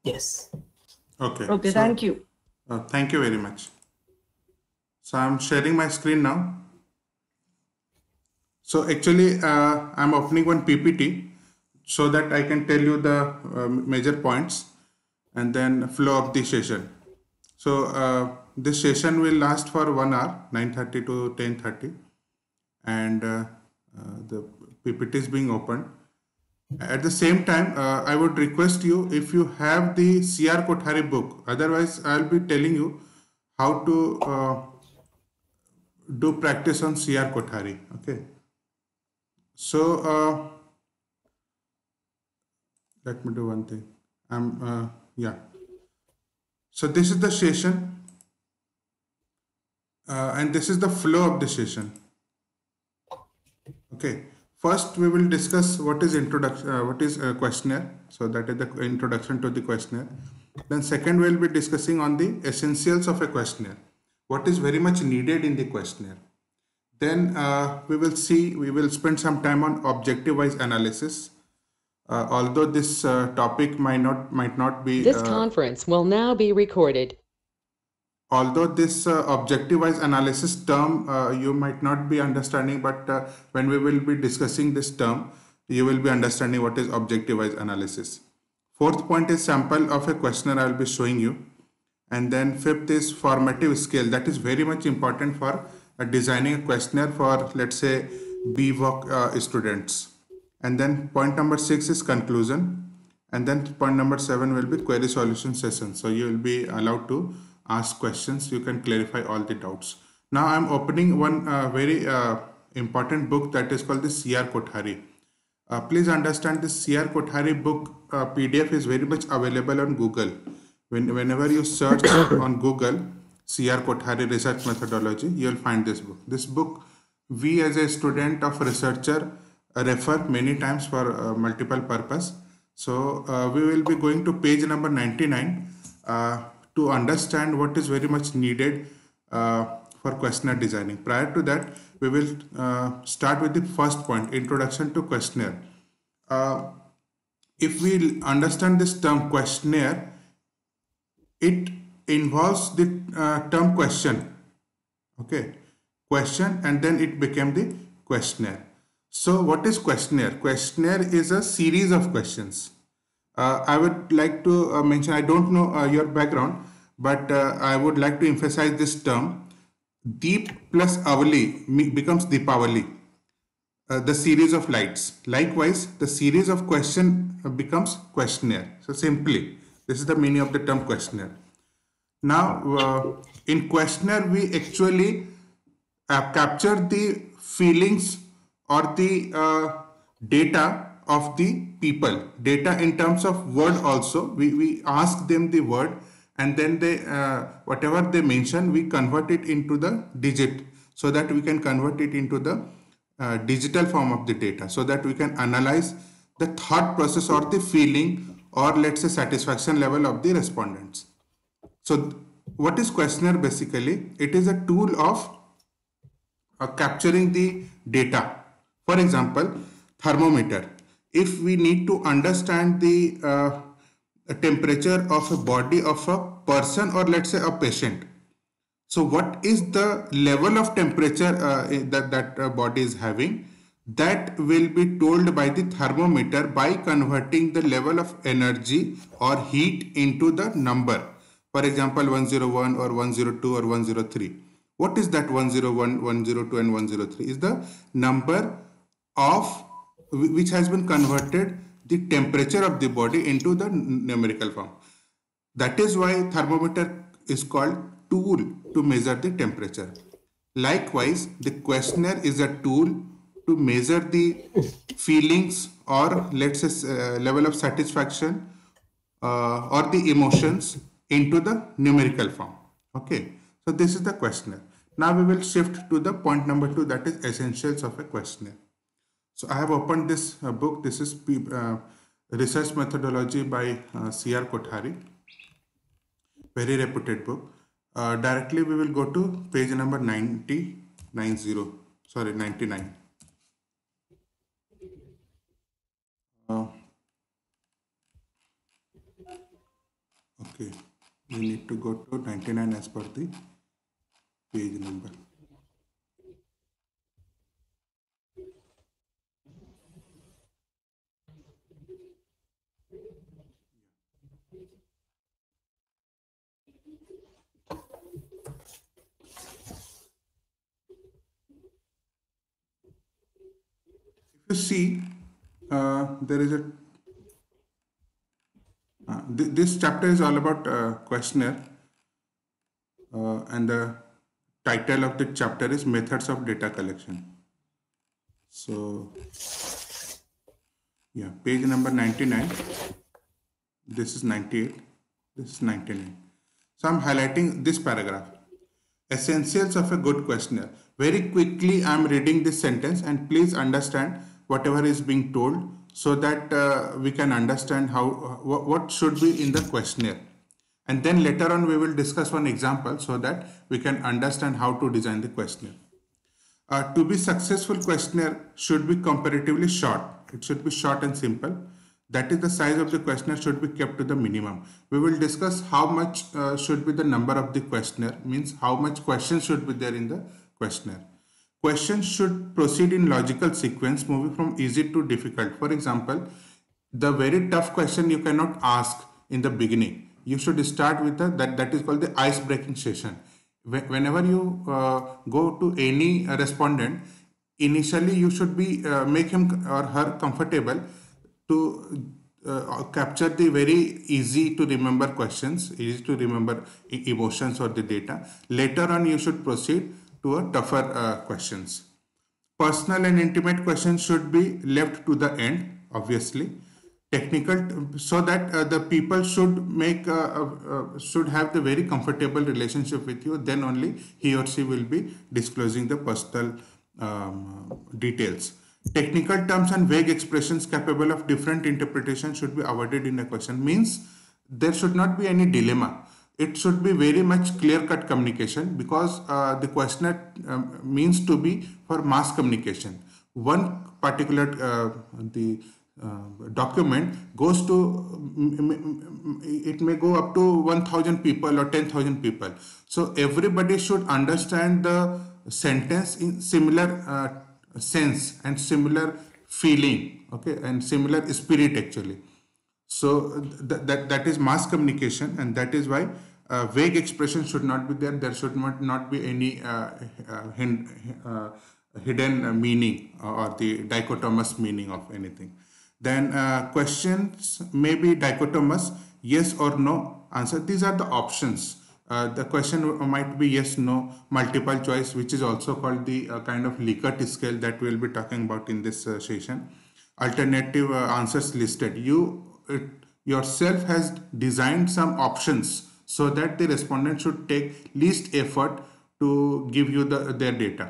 Yes. Okay, Okay, so thank you. thank you very much. So I'm sharing my screen now. So actually, I'm opening one PPT so that I can tell you the major points and then flow of the session. So this session will last for 1 hour, 9:30 to 10:30, and the PPT is being opened. At the same time, I would request you if you have the CR Kothari book. Otherwise, I'll be telling you how to do practice on CR Kothari. Okay. So let me do one thing. Yeah. So this is the session, and this is the flow of the session. Okay. First, we will discuss what is introduction, what is a questionnaire. So that is the introduction to the questionnaire. Then second, we'll be discussing on the essentials of a questionnaire. What is very much needed in the questionnaire. Then we will spend some time on objective-wise analysis. Although this topic might not be. This conference will now be recorded. Although this objective-wise analysis term you might not be understanding, but when we will be discussing this term, you will be understanding what is objective-wise analysis. Fourth point is sample of a questionnaire I will be showing you. And then fifth is formative scale. That is very much important for designing a questionnaire for, let's say, BVOC students. And then point number 6 is conclusion. And then point number 7 will be query solution session. So you will be allowed to ask questions. You can clarify all the doubts. Now I'm opening one very important book that is called the CR Kothari. Please understand this CR Kothari book PDF is very much available on Google. Whenever you search on Google CR Kothari research methodology, you will find this book. This book we as a student of researcher refer many times for multiple purpose. So we will be going to page number 99 to understand what is very much needed for questionnaire designing. Prior to that, we will start with the first point, introduction to questionnaire. If we understand this term questionnaire, it involves the term question. Okay, question, and then it became the questionnaire. So what is questionnaire? Questionnaire is a series of questions. I would like to mention, I don't know your background, but I would like to emphasize this term. Deep plus Avali becomes Deepavali, the series of lights. Likewise, the series of question becomes questionnaire. So simply, this is the meaning of the term questionnaire. Now, in questionnaire, we actually capture the feelings or the data of the people. Data in terms of word also. We ask them the word, and then they whatever they mention, we convert it into the digit so that we can convert it into the digital form of the data, so that we can analyze the thought process or the feeling, or let's say satisfaction level of the respondents. So what is questionnaire basically? It is a tool of capturing the data. For example, thermometer. If we need to understand the temperature of a body of a person, or let's say a patient. So what is the level of temperature that body is having? That will be told by the thermometer by converting the level of energy or heat into the number. For example, 101 or 102 or 103. What is that 101, 102 and 103? Is the number of which has been converted the temperature of the body into the numerical form. That is why thermometer is called tool to measure the temperature. Likewise, the questionnaire is a tool to measure the feelings, or let's say level of satisfaction or the emotions into the numerical form. Okay, so this is the questionnaire. Now we will shift to the point number 2, that is essentials of a questionnaire. So I have opened this book. This is research methodology by CR Kothari, very reputed book. Directly we will go to page number 99. Okay, we need to go to 99 as per the page number. If you see, there is a this chapter is all about questionnaire, and the title of the chapter is methods of data collection. So yeah, page number 99. This is 98. This is 99. So I'm highlighting this paragraph. Essentials of a good questionnaire. Very quickly, I'm reading this sentence, and please understand whatever is being told so that we can understand how what should be in the questionnaire. And then later on, we will discuss one example so that we can understand how to design the questionnaire. To be successful, questionnaire should be comparatively short. It should be short and simple. That is, the size of the questionnaire should be kept to the minimum. We will discuss how much should be the number of the questionnaire, means how much questions should be there in the questionnaire. Questions should proceed in logical sequence, moving from easy to difficult. For example, the very tough question you cannot ask in the beginning. You should start with that is called the ice breaking session. Whenever you go to any respondent, initially you should be make him or her comfortable to capture the very easy to remember questions, easy to remember emotions or the data. Later on, you should proceed to a tougher questions. Personal and intimate questions should be left to the end, obviously. Technical, so that the people should have the very comfortable relationship with you. Then only he or she will be disclosing the personal details. Technical terms and vague expressions capable of different interpretation should be avoided in a question. Means there should not be any dilemma. It should be very much clear-cut communication, because the questionnaire means to be for mass communication. One particular the document goes to, it may go up to 1,000 people or 10,000 people. So everybody should understand the sentence in similar sense and similar feeling, okay, and similar spirit actually. So that is mass communication, and that is why vague expression should not be there. There should not be any hidden meaning or the dichotomous meaning of anything. Then questions may be dichotomous, yes or no answer. These are the options. The question might be yes, no, multiple choice, which is also called the kind of Likert scale that we'll be talking about in this session. Alternative answers listed. You yourself has designed some options so that the respondent should take least effort to give you their data.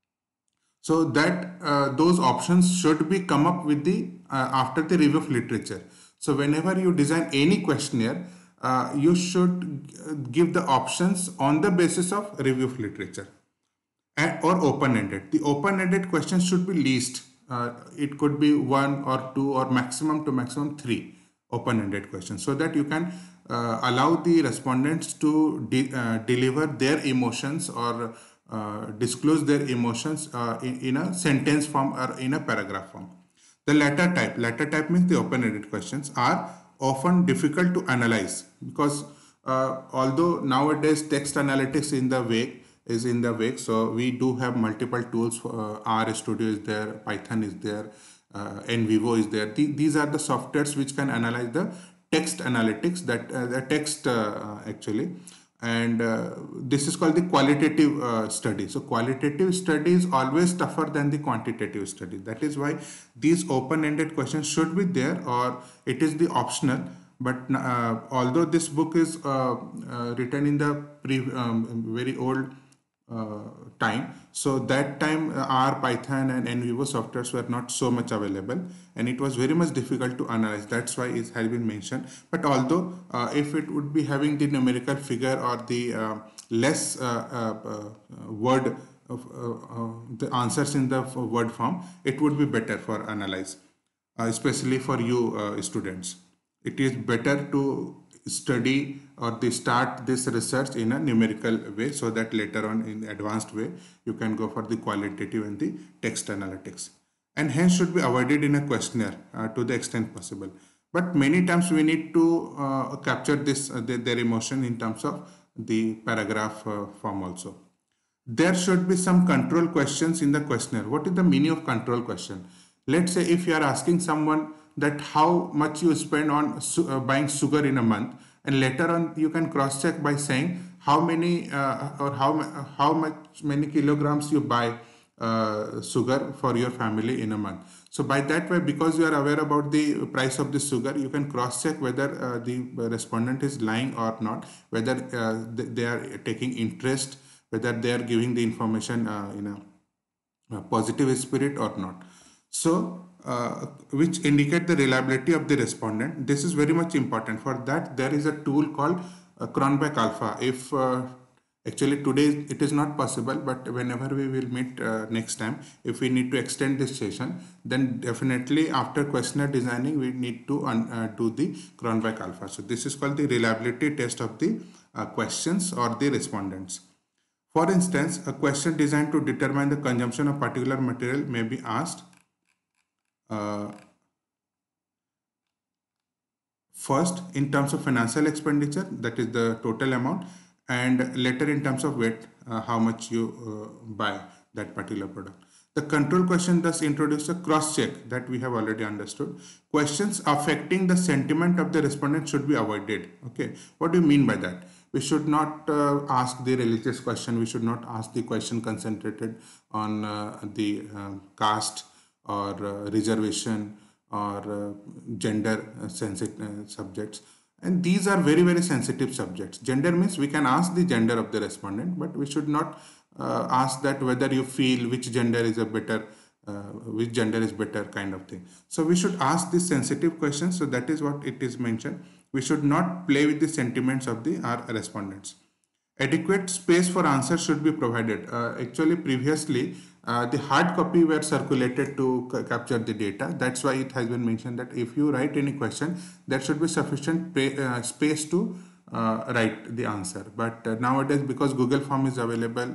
So that those options should be come up with the after the review of literature. So whenever you design any questionnaire, you should give the options on the basis of review of literature, or open-ended. The open-ended questions should be least. It could be one or two or maximum to maximum three open-ended questions, so that you can allow the respondents to deliver their emotions or disclose their emotions in a sentence form or in a paragraph form. The latter type means the open-ended questions are often difficult to analyze, because although nowadays text analytics is in the way, so we do have multiple tools. R Studio is there, Python is there, NVivo is there. These are the softwares which can analyze the text analytics, that the text actually. And this is called the qualitative study. So qualitative study is always tougher than the quantitative study. That is why these open-ended questions should be there, or it is the optional. But although this book is written in the very old time, so that time R, Python and NVivo softwares were not so much available, and it was very much difficult to analyze. That's why it has been mentioned. But although if it would be having the numerical figure or the less word of the answers in the word form, it would be better for analyze, especially for you students. It is better to study or they start this research in a numerical way, so that later on in advanced way you can go for the qualitative and the text analytics, and hence should be avoided in a questionnaire to the extent possible. But many times we need to capture this their emotion in terms of the paragraph form also. There should be some control questions in the questionnaire. What is the meaning of control question? Let's say if you are asking someone that how much you spend on buying sugar in a month, and later on you can cross check by saying how many or how much many kilograms you buy sugar for your family in a month. So by that way, because you are aware about the price of the sugar, you can cross check whether the respondent is lying or not, whether they are taking interest, whether they are giving the information in a positive spirit or not. So which indicate the reliability of the respondent. This is very much important. For that there is a tool called Cronbach Alpha. If actually today it is not possible, but whenever we will meet next time, if we need to extend this session, then definitely after questionnaire designing we need to do the Cronbach Alpha. So this is called the reliability test of the questions or the respondents. For instance, a question designed to determine the consumption of particular material may be asked first in terms of financial expenditure, that is the total amount, and later in terms of weight, how much you buy that particular product. The control question thus introduces a cross check that we have already understood. Questions affecting the sentiment of the respondent should be avoided. Okay, what do you mean by that? We should not ask the religious question. We should not ask the question concentrated on the caste or reservation or gender sensitive subjects. And these are very, very sensitive subjects. Gender means we can ask the gender of the respondent, but we should not ask that whether you feel which gender is a better, which gender is better kind of thing. So we should ask these sensitive questions. So that is what it is mentioned. We should not play with the sentiments of our respondents. Adequate space for answers should be provided. Actually, previously, the hard copy were circulated to capture the data. That's why it has been mentioned that if you write any question, there should be sufficient space to write the answer. But nowadays, because Google Form is available,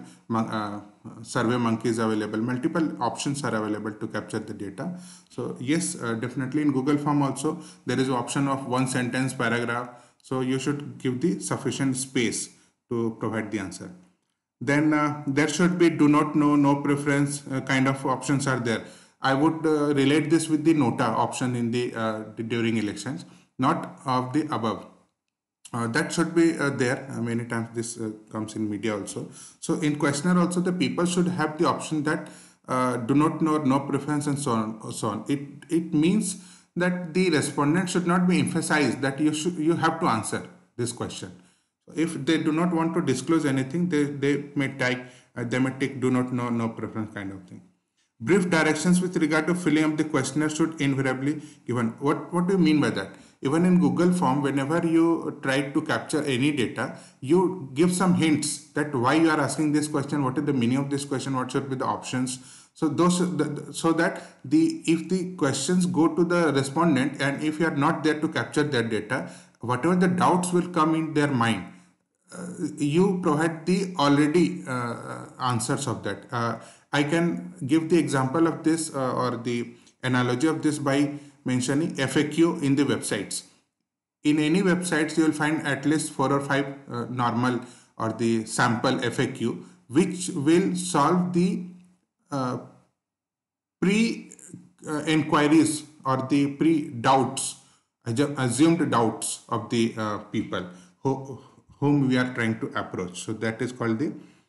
Survey Monkey is available, multiple options are available to capture the data. So yes, definitely in Google Form also, there is an option of one sentence paragraph. So you should give the sufficient space to provide the answer. Then there should be do not know, no preference kind of options are there. I would relate this with the nota option in the during elections, not of the above. That should be there. Many times this comes in media also. So in questionnaire also, the people should have the option that do not know, no preference, and so on. So on. It means that the respondent should not be emphasized that you have to answer this question. If they do not want to disclose anything, they may type they may take do not know, no preference kind of thing. Brief directions with regard to filling up the questionnaire should invariably given. What do you mean by that? Even in Google Form, whenever you try to capture any data, you give some hints that why you are asking this question, what is the meaning of this question, what should be the options. So so that if the questions go to the respondent and if you are not there to capture that data, whatever the doubts will come in their mind, you provide the already answers of that. I can give the example of this or the analogy of this by mentioning FAQ in the websites. In any websites, you will find at least 4 or 5 normal or the sample FAQ, which will solve the pre-inquiries or the pre-doubts, assumed doubts of the people whom we are trying to approach. So that is called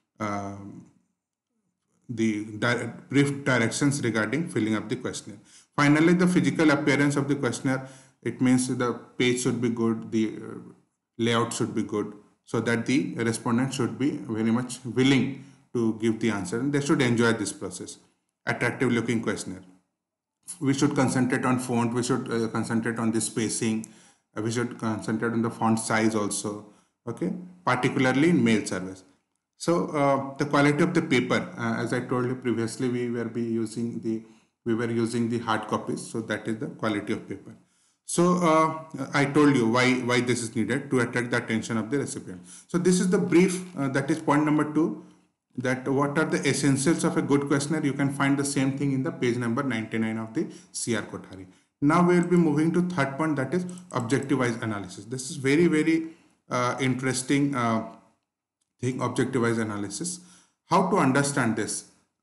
the brief directions regarding filling up the questionnaire. Finally, the physical appearance of the questionnaire. It means the page should be good, the layout should be good, so that the respondent should be very much willing to give the answer and they should enjoy this process. Attractive looking questionnaire. We should concentrate on font, we should concentrate on the spacing, we should concentrate on the font size also, okay, particularly in mail service. So the quality of the paper, as I told you previously, we were using the hard copies, so that is the quality of paper. So I told you why this is needed to attract the attention of the recipient. So this is the brief. That is point number 2. That what are the essentials of a good questionnaire? You can find the same thing in the page number 99 of the CR Kothari. Now we will be moving to third point, that is objective-wise analysis. This is very interesting thing, objective-wise analysis. How to understand this?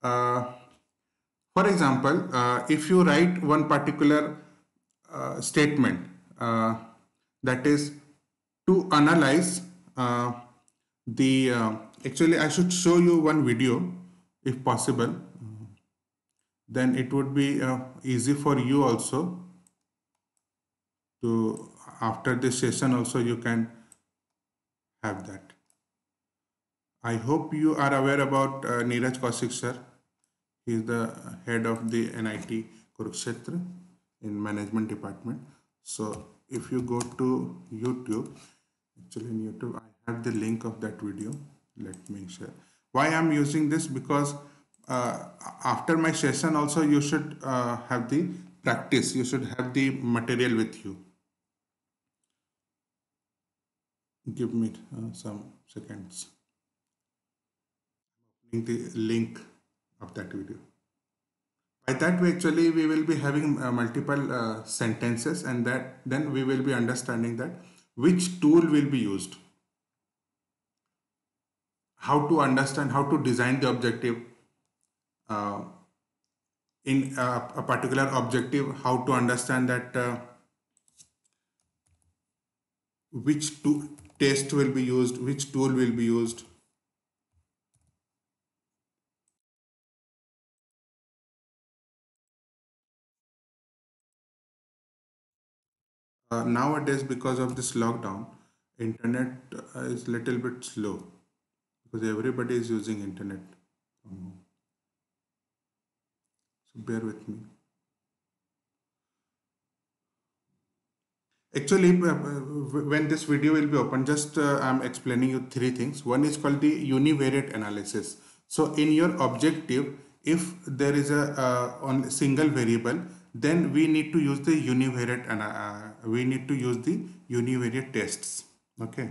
For example, if you write one particular statement, that is to analyze the actually I should show you one video if possible, then it would be easy for you also to, after this session also you can have that. I hope you are aware about Neeraj Kaushik sir. He is the head of the NIT Kurukshetra in management department. So if you go to YouTube, actually in YouTube I have the link of that video. Let me share. Why I'm using this? Because after my session also you should have the practice, you should have the material with you. Give me some seconds. The link of that video. By that way, actually, we will be having multiple sentences, and that then we will be understanding that which tool will be used, how to understand, how to design the objective in a particular objective, how to understand that which test will be used, which tool will be used. Nowadays, because of this lockdown, internet is little bit slow because everybody is using internet. So bear with me. Actually, when this video will be open, just I'm explaining you three things. One is called the univariate analysis. So in your objective, if there is a on single variable, then we need to use the univariate and we need to use the univariate tests. Okay.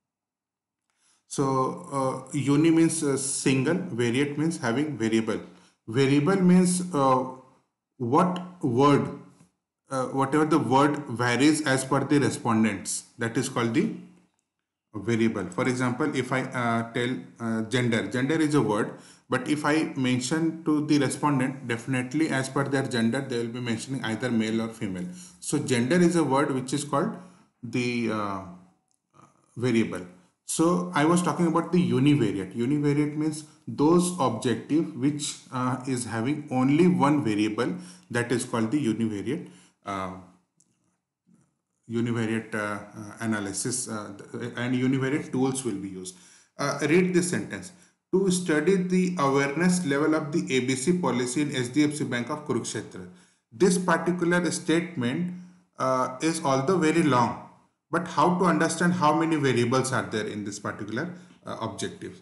So uni means single, variate means having variable. Variable means what word, whatever the word varies as per the respondents, that is called the variable. For example, if I tell gender is a word, but if I mention to the respondent, definitely as per their gender, they will be mentioning either male or female. So gender is a word which is called the variable. So I was talking about the univariate. Univariate means those objective which is having only one variable, that is called the univariate analysis, and univariate tools will be used. Read this sentence. To study the awareness level of the ABC policy in HDFC Bank of Kurukshetra. This particular statement is although very long, but how to understand how many variables are there in this particular objective.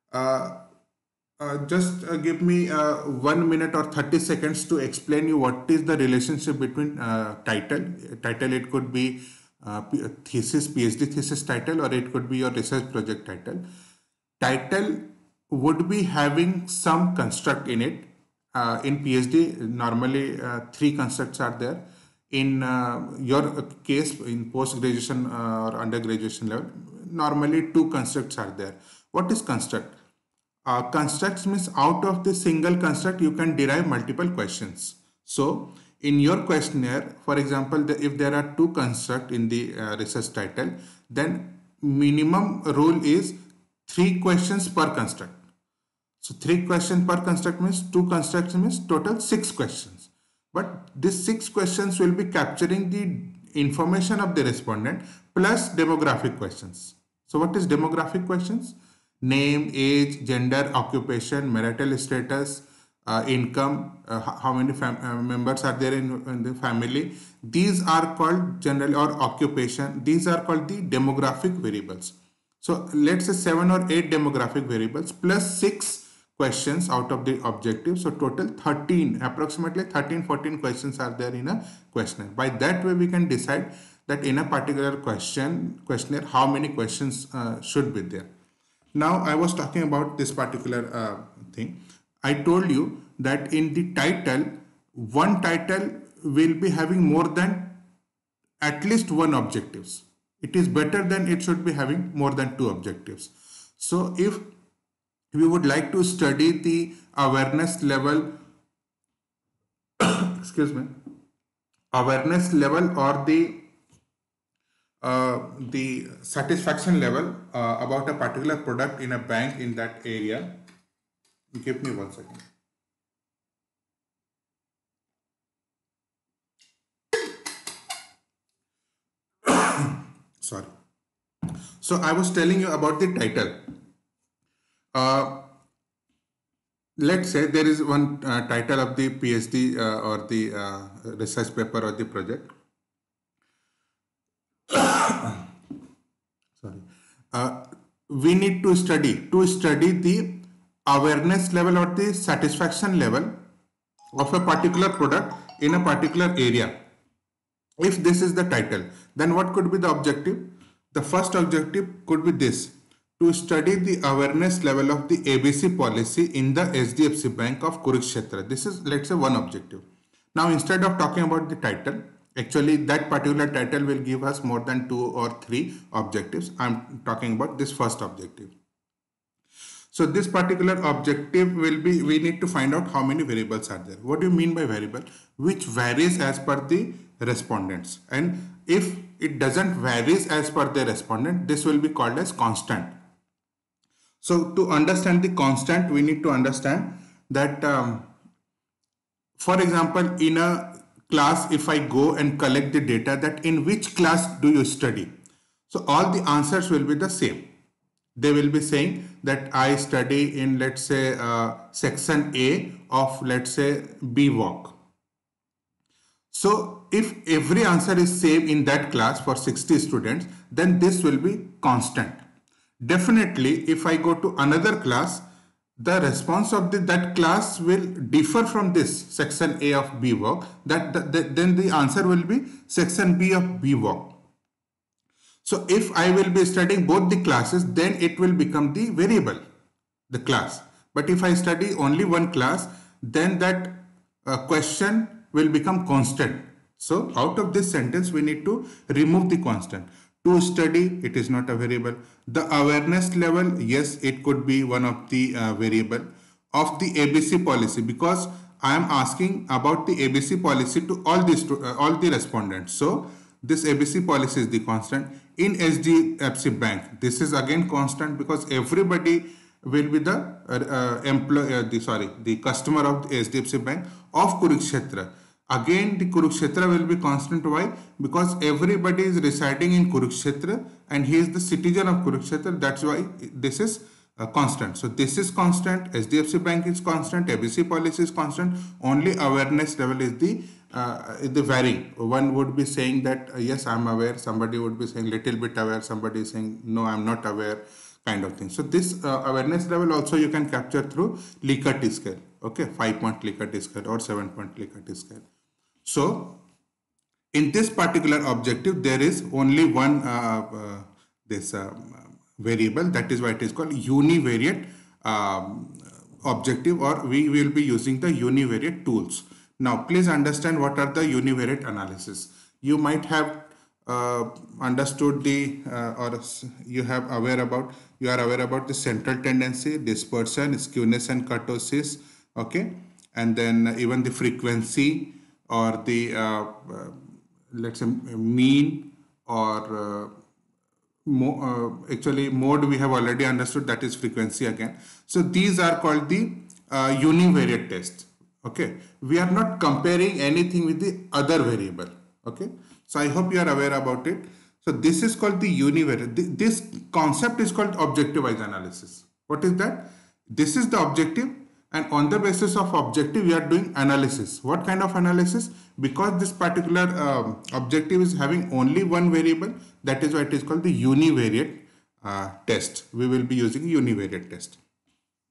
Just give me 1 minute or 30 seconds to explain you what is the relationship between title. Title, it could be thesis, PhD thesis title, or it could be your research project title. Title would be having some construct in it. In PhD, normally 3 constructs are there. In your case, in post-graduation or undergraduation level, normally 2 constructs are there. What is construct? Constructs means out of the single construct you can derive multiple questions. So in your questionnaire, for example, if there are 2 constructs in the research title, then minimum rule is 3 questions per construct. So 3 questions per construct means 2 constructs means total 6 questions. But these 6 questions will be capturing the information of the respondent plus demographic questions. So what is demographic questions? Name, age, gender, occupation, marital status, income, how many members are there in the family. These are called generally, or occupation, these are called the demographic variables. So let's say 7 or 8 demographic variables plus 6 questions out of the objective. So total 13, approximately 13, 14 questions are there in a questionnaire. By that way, we can decide that in a particular questionnaire, how many questions should be there. Now, I was talking about this particular thing. I told you that in the title, one title will be having more than at least one objectives. It is better than it should be having more than two objectives. So if we would like to study the awareness level, excuse me, awareness level or the satisfaction level about a particular product in a bank in that area. Give me 1 second. Sorry. So I was telling you about the title. Let's say there is one title of the PhD or the research paper or the project. Sorry. We need to study the awareness level or the satisfaction level of a particular product in a particular area. If this is the title, then what could be the objective? The first objective could be this: to study the awareness level of the ABC policy in the HDFC Bank of Kurukshetra. This is, let's say, one objective. Now, instead of talking about the title, actually that particular title will give us more than 2 or 3 objectives. I'm talking about this first objective. So this particular objective will be, we need to find out how many variables are there. What do you mean by variable? Which varies as per the respondents. And if it doesn't varies as per the respondent, this will be called as constant. So to understand the constant, we need to understand that, for example, in a class, if I go and collect the data that in which class do you study? So all the answers will be the same. They will be saying that I study in, let's say, section A of, let's say, BWalk. So if every answer is same in that class for 60 students, then this will be constant. Definitely, if I go to another class, the response of that class will differ from this section A of BWalk. Then the answer will be section B of BWalk. So if I will be studying both the classes, then it will become the variable, the class. But if I study only one class, then that question will become constant. So out of this sentence, we need to remove the constant. To study, it is not a variable. The awareness level, yes, it could be one of the variable of the ABC policy, because I am asking about the ABC policy to all the respondents. So this ABC policy is the constant. In HDFC Bank, this is again constant because everybody will be the the customer of the HDFC Bank of Kurukshetra. Again, the Kurukshetra will be constant. Why? Because everybody is residing in Kurukshetra and he is the citizen of Kurukshetra. That's why this is constant. So this is constant. HDFC Bank is constant. ABC policy is constant. Only awareness level is the varying. One would be saying that yes, I'm aware. Somebody would be saying little bit aware. Somebody is saying no, I'm not aware, kind of thing. So this awareness level also you can capture through Likert scale. Okay, 5-point Likert scale or 7-point Likert scale. So in this particular objective, there is only one variable. That is why it is called univariate objective, or we will be using the univariate tools. Now, please understand what are the univariate analysis. You might have understood the or you are aware about the central tendency, dispersion, skewness, and kurtosis. Okay, and then even the frequency or the let's say mean or actually mode we have already understood, that is frequency again. So these are called the univariate tests. Okay, we are not comparing anything with the other variable. Okay, so I hope you are aware about it. So this is called the univariate. This concept is called objective-wise analysis. What is that? This is the objective, and on the basis of objective we are doing analysis. What kind of analysis? Because this particular objective is having only one variable, that is why it is called the univariate test. We will be using univariate test.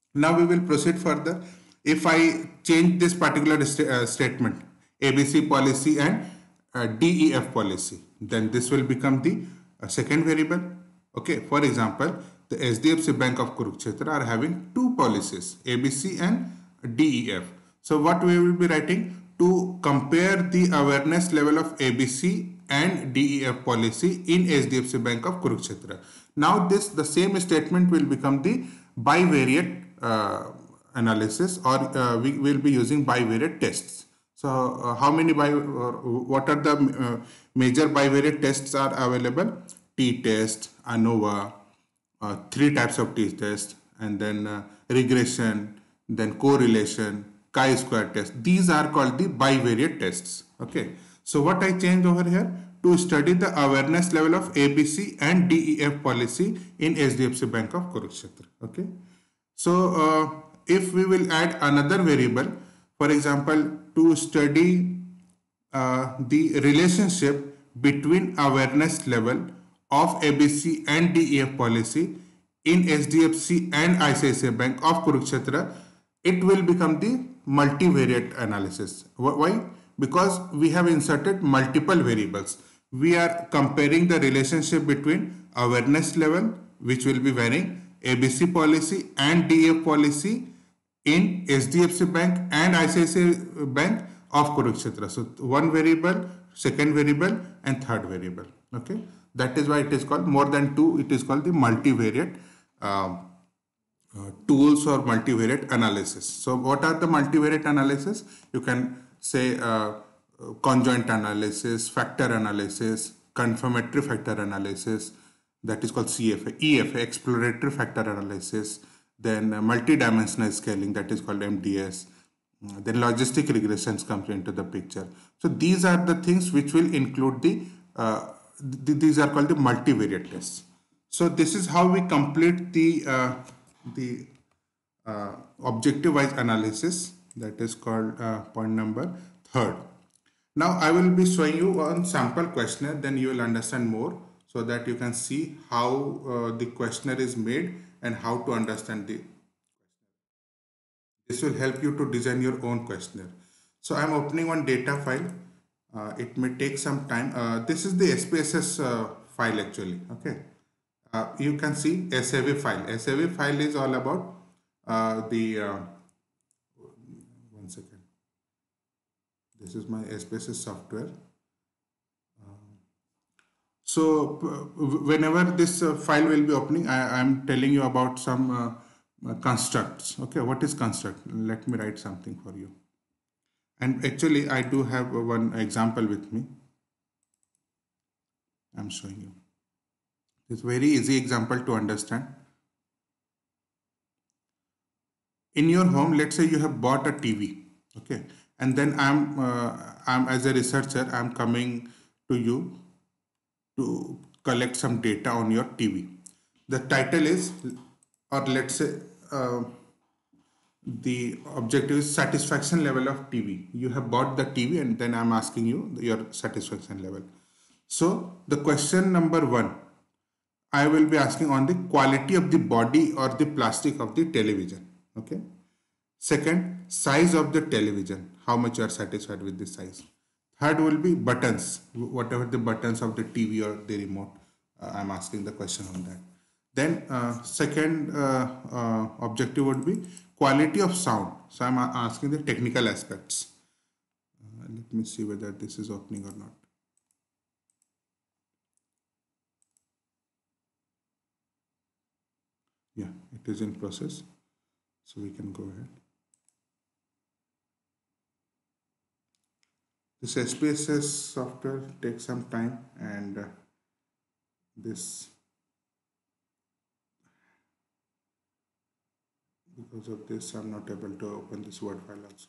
Now we will proceed further. If I change this particular statement, ABC policy and DEF policy, then this will become the second variable. Okay, for example, the SDFC Bank of Kurukshetra are having two policies, ABC and DEF. So what we will be writing to compare the awareness level of ABC and DEF policy in SDFC Bank of Kurukshetra. Now the same statement will become the bivariate analysis, or we will be using bivariate tests. So how many what are the major bivariate tests are available? T-test, ANOVA, three types of t-test, and then regression, then correlation, chi-square test. These are called the bivariate tests. Okay. So what I changed over here, to study the awareness level of ABC and DEF policy in SDFC Bank of Kurukshetra. Okay. So if we will add another variable, for example, to study the relationship between awareness level of ABC and DEF policy in SDFC and ICICI Bank of Kurukshetra, it will become the multivariate analysis. Why? Because we have inserted multiple variables. We are comparing the relationship between awareness level, which will be varying, ABC policy and DEF policy in SDFC Bank and ICICI Bank of Kurukshetra. So one variable, second variable, and third variable. Okay, that is why it is called more than two. It is called the multivariate tools or multivariate analysis. So what are the multivariate analysis? You can say conjoint analysis, factor analysis, confirmatory factor analysis, that is called CFA, EFA, exploratory factor analysis, then multidimensional scaling, that is called MDS, then logistic regressions comes into the picture. So these are the things which will include these are called the multivariate tests. So this is how we complete the objective-wise analysis, that is called point number third. Now I will be showing you one sample questionnaire, then you will understand more, so that you can see how the questionnaire is made and how to understand the. This will help you to design your own questionnaire. So I am opening one data file. It may take some time. This is the SPSS file actually. Okay. You can see SAV file. SAV file is all about one second. This is my SPSS software. So whenever this file will be opening, I am telling you about some constructs. Okay, what is construct? Let me write something for you. And actually, I do have one example with me. I'm showing you. It's very easy example to understand. In your home, let's say you have bought a TV. Okay, and then I'm as a researcher, I'm coming to you to collect some data on your TV. The title is, or let's say the objective is satisfaction level of TV. You have bought the TV and then I'm asking you your satisfaction level. So the question number one, I will be asking on the quality of the body or the plastic of the television. Okay. Second, size of the television. How much you are satisfied with the size. Third will be buttons, whatever the buttons of the TV or the remote. I'm asking the question on that. Then second objective would be quality of sound. So I'm asking the technical aspects. Let me see whether this is opening or not. Yeah, it is in process. So we can go ahead. This SPSS software takes some time, and because of this I'm not able to open this Word file also.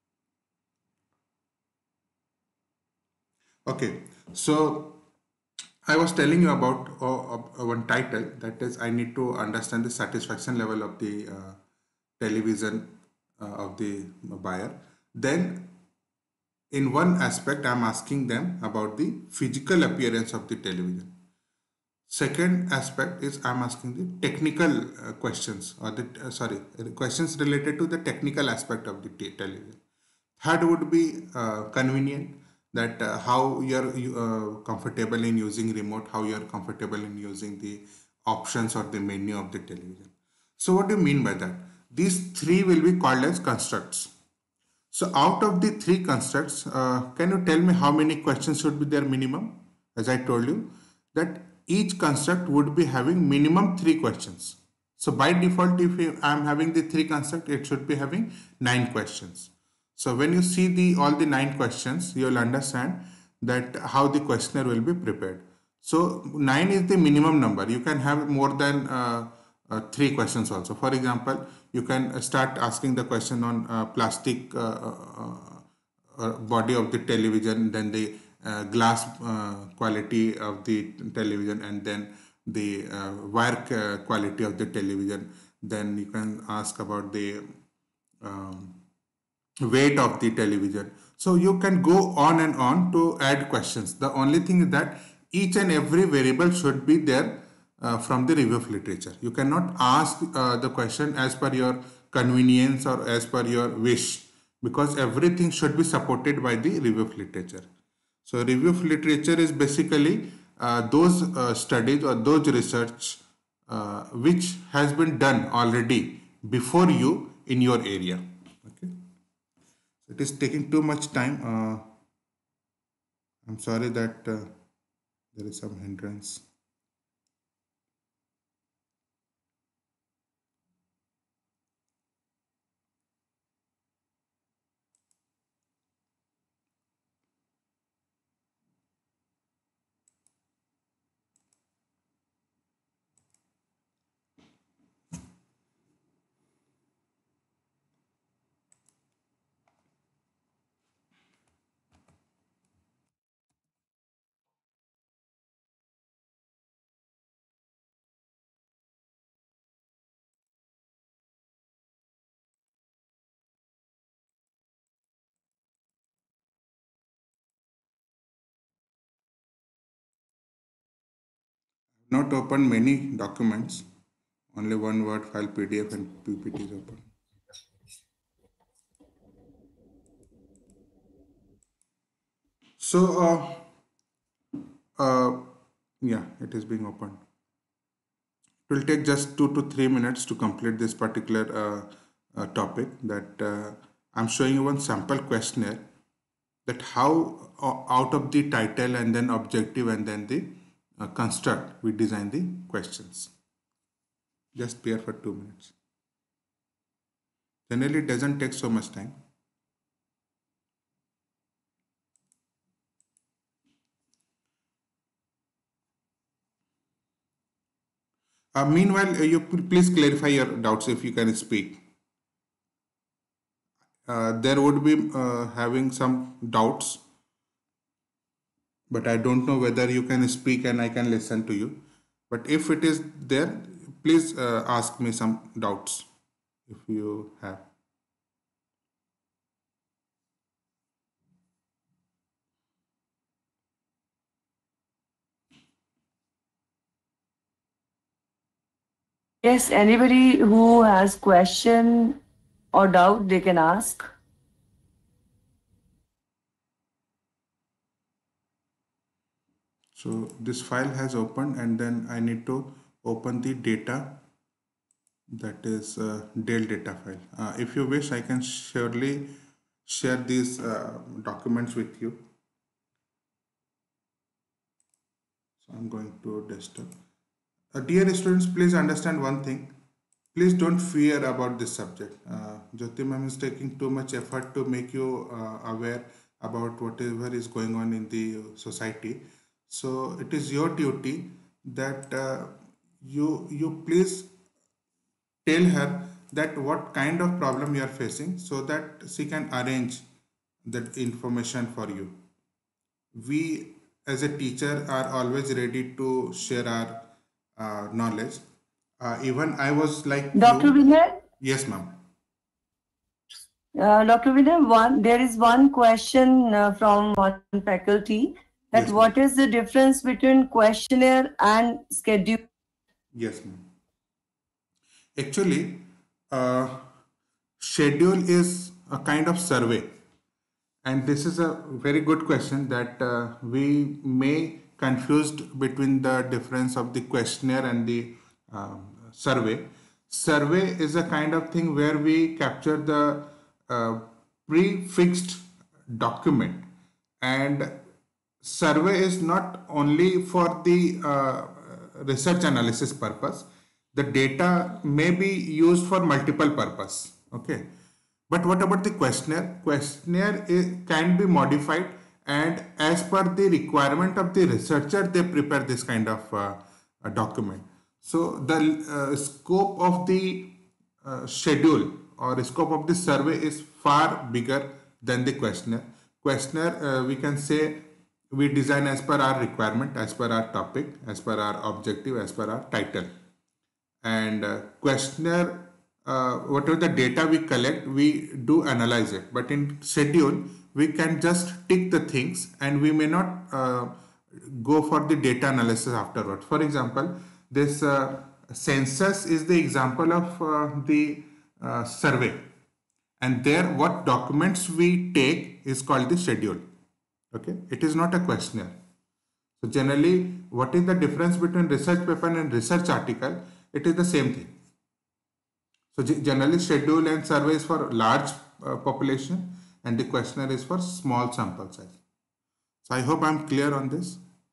Okay, so I was telling you about one title, that is I need to understand the satisfaction level of the television of the buyer. Then in one aspect I'm asking them about the physical appearance of the television. Second aspect is I'm asking the technical questions, or the questions related to the technical aspect of the television. Third would be convenient, that how you're comfortable in using remote, how you're comfortable in using the options or the menu of the television. So what do you mean by that? These three will be called as constructs. So out of the three constructs, can you tell me how many questions should be there minimum? As I told you, that each construct would be having minimum three questions. So by default, if I am having the three construct, it should be having 9 questions. So when you see the all the 9 questions, you will understand that how the questionnaire will be prepared. So 9 is the minimum number. You can have more than 3 questions also. For example, you can start asking the question on plastic body of the television, then the glass quality of the television, and then the wire quality of the television. Then you can ask about the um, weight of the television. So you can go on and on to add questions. The only thing is that each and every variable should be there from the review of literature. You cannot ask the question as per your convenience or as per your wish, because everything should be supported by the review of literature. So review of literature is basically those studies or those research which has been done already before you in your area. Okay. It is taking too much time. I'm sorry that there is some hindrance. Not open many documents, only one Word file, PDF, and PPT is open. So, yeah, it is being opened. It will take just 2 to 3 minutes to complete this particular topic. That I'm showing you one sample questionnaire, that how out of the title and then objective and then the construct we design the questions. Just bear for 2 minutes. Generally, it doesn't take so much time. Meanwhile, you please clarify your doubts if you can speak. There would be having some doubts, but I don't know whether you can speak and I can listen to you. But if it is there, please ask me some doubts if you have. Yes, anybody who has question or doubt, they can ask. So this file has opened, and then I need to open the data, that is Dell data file. If you wish, I can surely share these documents with you. So I'm going to desktop. Dear students, please understand one thing. Please don't fear about this subject. Jyoti ma'am is taking too much effort to make you aware about whatever is going on in the society. So it is your duty that you please tell her that what kind of problem you are facing, so that she can arrange that information for you. We as a teacher are always ready to share our knowledge. Even I was like Dr. you. Vinay, Yes, ma'am. Dr. Vinay, there is one question from one faculty. that Yes, ma'am. what is the difference between questionnaire and schedule? Yes, ma'am. Actually, uh, schedule is a kind of survey, and this is a very good question that we may confused between the difference of the questionnaire and the survey. Survey is a kind of thing where we capture the uh, prefixed document, and survey is not only for the research analysis purpose. The data may be used for multiple purpose. Okay, but what about the questionnaire? Questionnaire can be modified, and as per the requirement of the researcher, they prepare this kind of a document. So the scope of the schedule or scope of the survey is far bigger than the questionnaire. Questionnaire, we can say we design as per our requirement, as per our topic, as per our objective, as per our title. And questionnaire, whatever the data we collect, we do analyze it. But in schedule, we can just tick the things, and we may not go for the data analysis afterwards. For example, this census is the example of the survey, and there what documents we take is called the schedule. Okay, it is not a questionnaire. So generally, what is the difference between research paper and research article? It is the same thing. So generally, schedule and survey is for large population, and the questionnaire is for small sample size. So I hope I'm clear on this.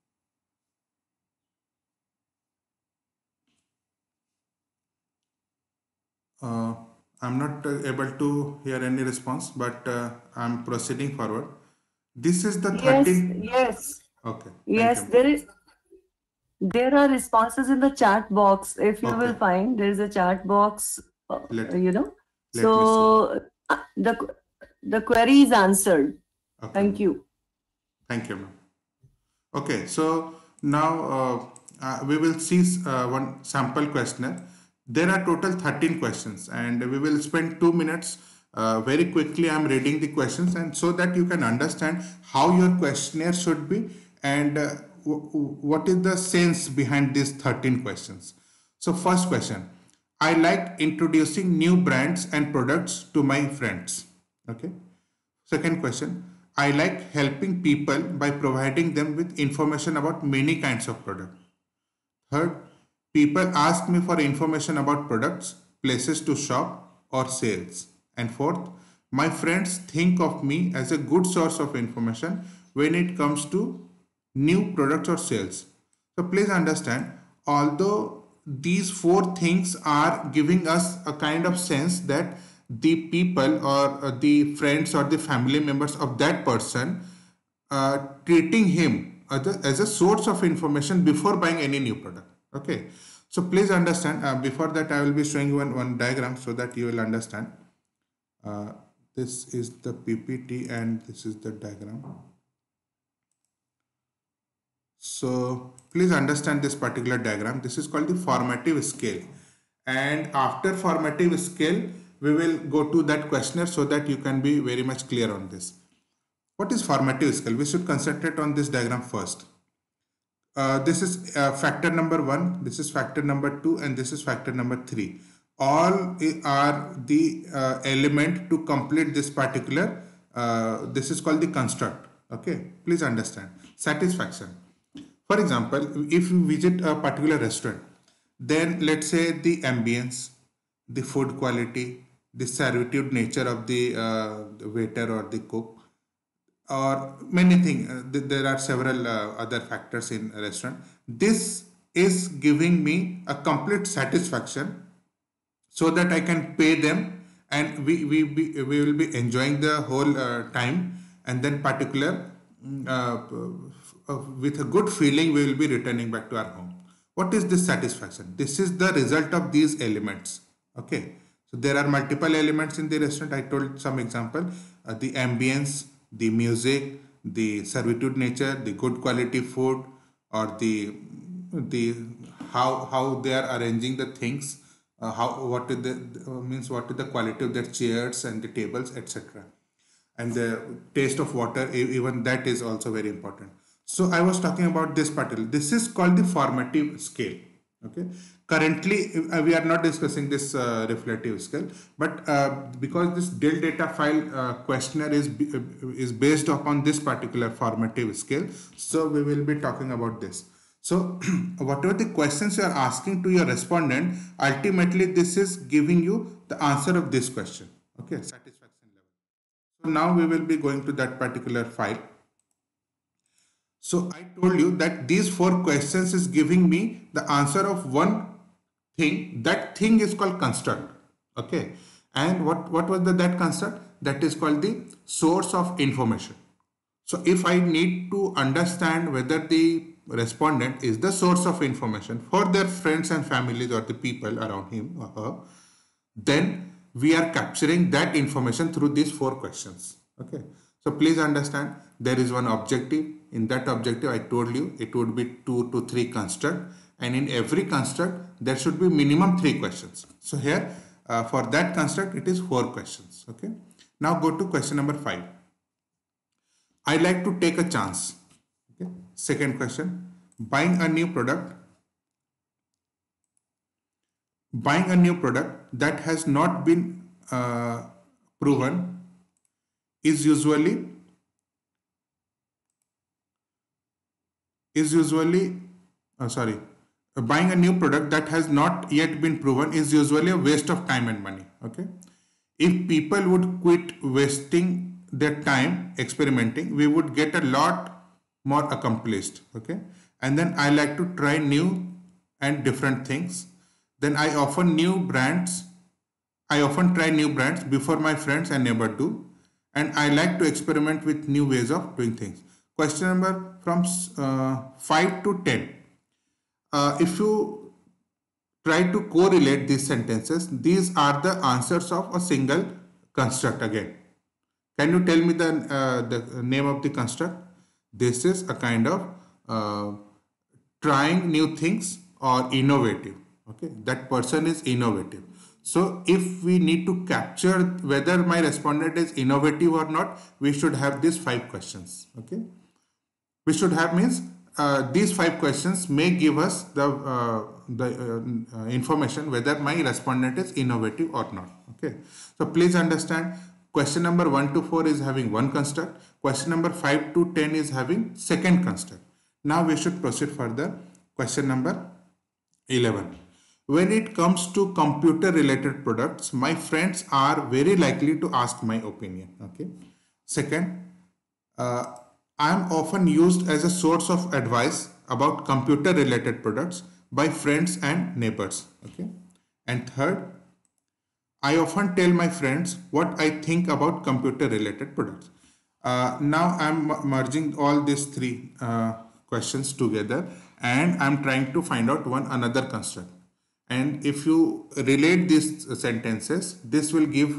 Uh, I'm not able to hear any response, but I'm proceeding forward. This is the Yes, 13th. yes, Okay, thank yes. you. There are responses in the chat box. If you Okay, will find, there is a chat box. let You know. let me see. So the query is answered. Okay, Thank ma'am. you. Thank you, ma'am. Okay, so now we will see one sample questionnaire. There are total 13 questions, and we will spend 2 minutes. Very quickly, I'm reading the questions, and so that you can understand how your questionnaire should be, and what is the sense behind these 13 questions. So, first question: I like introducing new brands and products to my friends. Okay. Second question, I like helping people by providing them with information about many kinds of products. Third, people ask me for information about products, places to shop, or sales. And fourth, my friends think of me as a good source of information when it comes to new products or sales. So please understand, although these four things are giving us a kind of sense that the people or the friends or the family members of that person treating him as a source of information before buying any new product. Okay, so please understand, before that I will be showing you one diagram so that you will understand. uh, this is the PPT and this is the diagram. So please understand this particular diagram. This is called the formative scale. And after formative scale, we will go to that questionnaire so that you can be very much clear on this. What is formative scale? We should concentrate on this diagram first. This is factor number 1, this is factor number 2, and this is factor number 3. All are the element to complete this particular, this is called the construct. Okay, please understand. Satisfaction. For example, if you visit a particular restaurant, then let's say the ambience, the food quality, the servitude nature of the waiter or the cook, or many things. There are several other factors in a restaurant. This is giving me a complete satisfaction so that I can pay them, and we will be enjoying the whole time, and then particular with a good feeling we will be returning back to our home. What is this satisfaction? This is the result of these elements. Okay, so there are multiple elements in the restaurant. I told some example: the ambience, the music, the servitude nature, the good quality food, or the how they are arranging the things, how what is the means what is the quality of their chairs and the tables, etc. And the taste of water, even that is also very important. So I was talking about this particular. This is called the formative scale. Okay. Currently, we are not discussing this reflective scale, but because this DIL data file questionnaire is based upon this particular formative scale, so we will be talking about this. So whatever the questions you are asking to your respondent, ultimately this is giving you the answer of this question. Okay, satisfaction level. So now we will be going to that particular file. So I told you that these four questions is giving me the answer of one thing. That thing is called construct. Okay. And what was that construct? That is called the source of information. So if I need to understand whether the respondent is the source of information for their friends and families or the people around him or her, then we are capturing that information through these four questions. Okay. So please understand there is one objective. In that objective, I told you it would be 2 to 3 construct, and in every construct there should be minimum 3 questions. So here for that construct it is 4 questions. Okay. Now go to question number 5. I like to take a chance. Okay. Second question, buying a new product that has not been proven is usually buying a new product that has not yet been proven is usually a waste of time and money. Okay. If people would quit wasting their time experimenting, we would get a lot more accomplished. Okay. And then I like to try new and different things. Then I often try new brands before my friends and neighbor do. And I like to experiment with new ways of doing things. Question number from 5 to 10. If you try to correlate these sentences, these are the answers of a single construct again. Can you tell me the name of the construct? This is a kind of trying new things or innovative. Okay, that person is innovative. So if we need to capture whether my respondent is innovative or not, we should have these 5 questions. Okay, we should have means these 5 questions may give us the information whether my respondent is innovative or not. Okay, so please understand question number 1 to 4 is having one construct, question number 5 to 10 is having second construct. Now we should proceed further. Question number 11. When it comes to computer related products, my friends are very likely to ask my opinion. Okay. Second, I am often used as a source of advice about computer related products by friends and neighbors. Okay. And third, I often tell my friends what I think about computer related products. Now I'm merging all these 3 questions together, and I'm trying to find out one another construct. And if you relate these sentences, this will give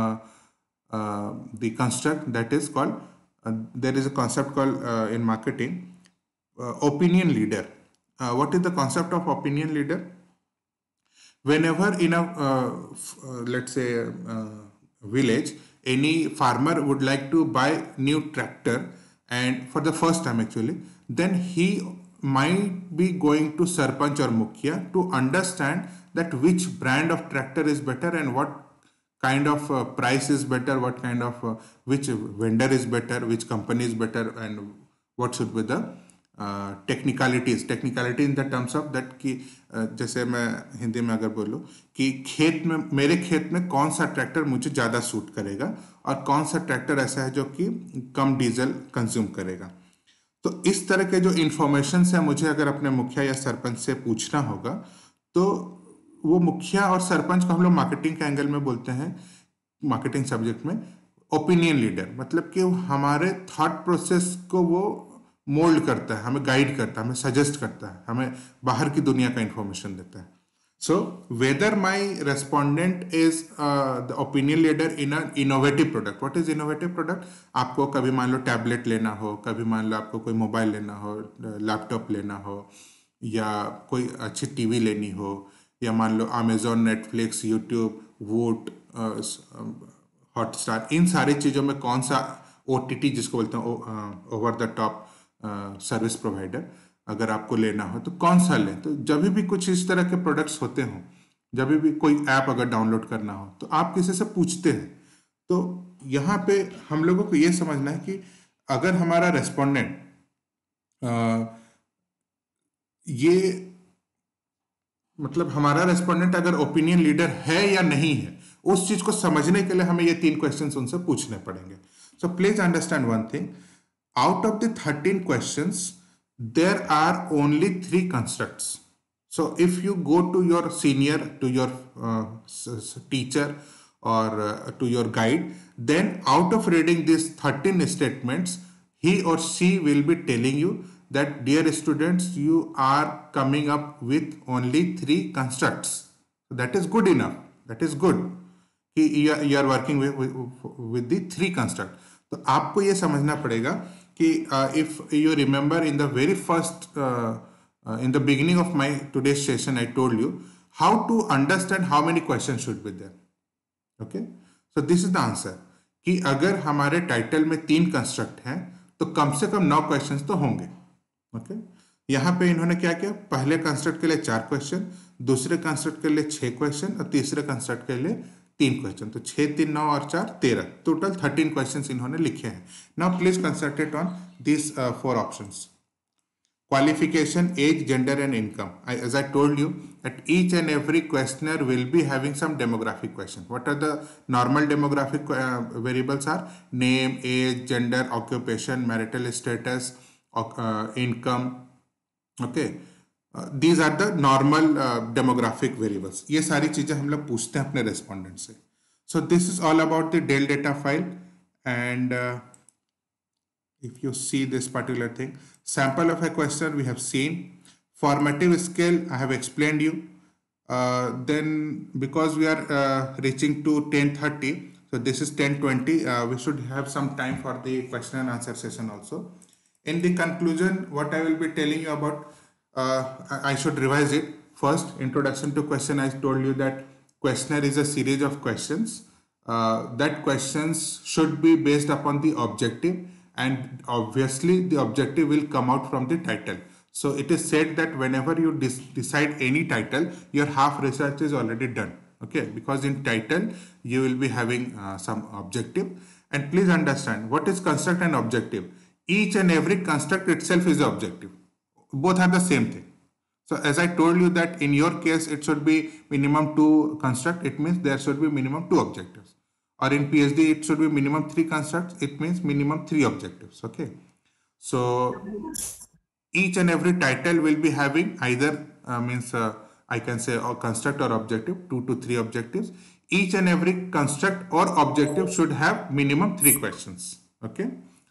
the construct that is called, there is a concept called in marketing, opinion leader. What is the concept of opinion leader? Whenever in a, let's say, village, any farmer would like to buy new tractor, and for the first time actually, then he might be going to Sarpanch or Mukhya to understand that which brand of tractor is better and what kind of price is better, what kind of which vendor is better, which company is better, and what should be the technicality in the terms of that कि जैसे मैं हिंदी में अगर बोलूँ कि खेत में, मेरे खेत में कौन सा ट्रैक्टर मुझे ज़्यादा सूट करेगा और कौन सा ट्रैक्टर ऐसा है जो कि कम डीजल कंज्यूम करेगा. तो इस तरह के जो इन्फॉर्मेशन है मुझे अगर अपने मुखिया या सरपंच से पूछना होगा, तो वो मुखिया और सरपंच को हम लोग मार्केटिंग के एंगल में बोलते हैं, मार्केटिंग सब्जेक्ट में ओपिनियन लीडर, मतलब कि हमारे थॉट प्रोसेस को वो मोल्ड करता है, हमें गाइड करता है, हमें सजेस्ट करता है, हमें बाहर की दुनिया का इंफॉर्मेशन देता है. So whether my respondent is the opinion leader in a innovative product. What is innovative product? आपको कभी मान लो टैबलेट लेना हो, कभी मान लो आपको कोई मोबाइल लेना हो, लैपटॉप लेना हो, या कोई अच्छी टीवी लेनी हो, या मान लो Amazon, Netflix, YouTube, Voot, Hotstar, इन सारी चीज़ों में कौन सा OTT जिसको बोलते हैं over the top service provider अगर आपको लेना हो तो कौन सा लें। तो जब भी कुछ इस तरह के प्रोडक्ट्स होते हों, जब भी कोई ऐप अगर डाउनलोड करना हो तो आप किसी से पूछते हैं। तो यहाँ पे हम लोगों को ये समझना है कि अगर हमारा रेस्पोंडेंट ये मतलब हमारा रेस्पोंडेंट अगर ओपिनियन लीडर है या नहीं है, उस चीज को समझने के लिए हमें ये 3 क्वेश्चंस उनसे पूछने पड़ेंगे। So please understand one thing, out of the 13 questions there are only 3 constructs. So if you go to your senior, to your teacher, or to your guide, then out of reading these 13 statements, he or she will be telling you that, dear students, you are coming up with only 3 constructs. So that is good enough, that is good कि you are working with the 3 construct. तो आपको ये समझना पड़ेगा कि if you remember in the very first in the beginning of my today's session I told you how to understand how many questions should be there. Okay, so this is the answer कि अगर हमारे title में 3 construct हैं तो कम से कम 9 questions तो होंगे। Okay, यहाँ पे इन्होंने क्या किया, पहले कंस्ट्रक्ट के लिए 4 क्वेश्चन, दूसरे कंस्ट्रक्ट के लिए 6 क्वेश्चन और तीसरे कंस्ट्रक्ट के लिए 3 क्वेश्चन। तो 6 3 9 और 4 13, टोटल 13 क्वेश्चंस इन्होंने लिखे हैं। Now please concentrate on this 4 options. Qualification, age, gender and income. As I told you that each and every questionnaire will be having some demographic question. What are the normal demographic variables are? Name, age, gender, occupation, marital status, income. Okay, these are the normal demographic variables. ये सारी चीजें हम लोग पूछते हैं अपने respondent से। So this is all about the Dell data file, and if you see this particular thing, sample of a question we have seen, formative scale I have explained you. Then because we are reaching to 10:30, so this is 10:20, we should have some time for the question and answer session also. In the conclusion, what I will be telling you about, I should revise it. First, introduction to question, I told you that questionnaire is a series of questions. That questions should be based upon the objective, and obviously the objective will come out from the title. So it is said that whenever you decide any title, your half research is already done. Okay, because in title you will be having some objective. And please understand what is construct and objective. Each and every construct itself is objective. Both are the same thing. So as I told you that in your case it should be minimum 2 construct, it means there should be minimum 2 objectives. Or in PhD it should be minimum 3 constructs, it means minimum 3 objectives. Okay, so each and every title will be having either I can say a construct or objective, 2 to 3 objectives. Each and every construct or objective should have minimum 3 questions. Okay,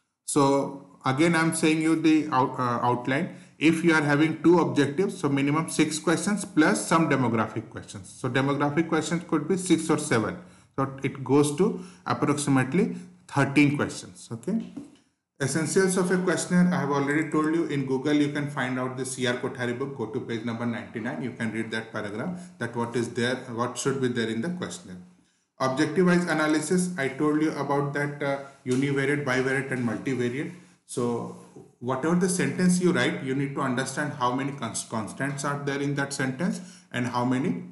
so again I'm saying you the outline. If you are having 2 objectives, so minimum 6 questions plus some demographic questions. So demographic questions could be 6 or 7. So it goes to approximately 13 questions. Okay. Essentials of a questionnaire, I have already told you. In Google you can find out the C.R. Kothari book. Go to page number 99. You can read that paragraph, that what is there, what should be there in the questionnaire. Objective-wise analysis, I told you about that univariate, bivariate and multivariate. So whatever the sentence you write, you need to understand how many constants are there in that sentence and how many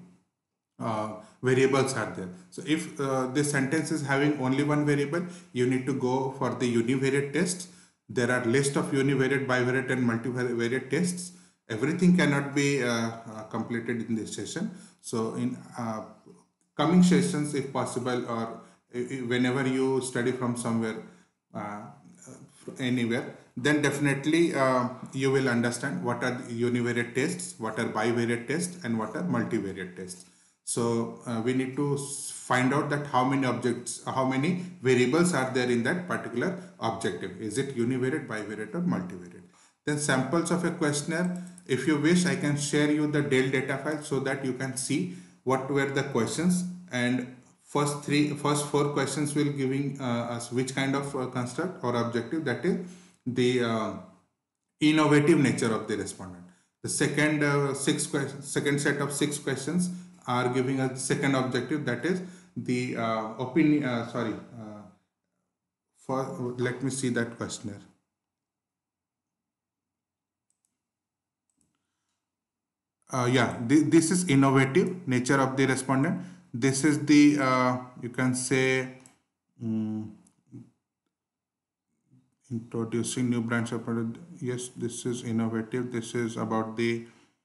variables are there. So if this sentence is having only one variable, you need to go for the univariate tests. There are list of univariate, bivariate and multivariate tests. Everything cannot be completed in this session. So in coming sessions, if possible, or whenever you study from somewhere, anywhere, then definitely you will understand what are the univariate tests, what are bivariate tests and what are multivariate tests. So we need to find out that how many objects, how many variables are there in that particular objective. Is it univariate, bivariate or multivariate? Then samples of a questionnaire. If you wish, I can share you the Dell data file so that you can see what were the questions, and first 4 questions will giving us which kind of construct or objective, that is the innovative nature of the respondent. The second second set of 6 questions are giving us the second objective, that is the opinion. Let me see that questionnaire. Yeah, this is innovative nature of the respondent. This is the you can say introducing new brands of product. Yes, this is innovative. This is about the